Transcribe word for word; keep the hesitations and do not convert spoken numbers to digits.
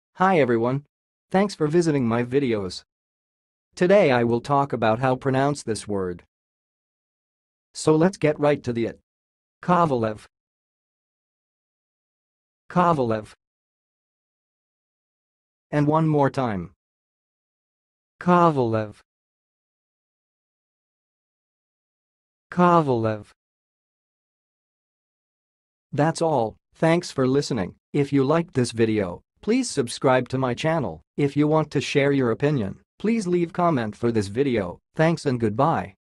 Hi everyone. Thanks for visiting my videos. Today I will talk about how pronounce this word. So let's get right to the it. Kovalev. Kovalev. And one more time. Kovalev. Kovalev. That's all. Thanks for listening. If you liked this video, please subscribe to my channel. If you want to share your opinion, please leave comment for this video. Thanks and goodbye.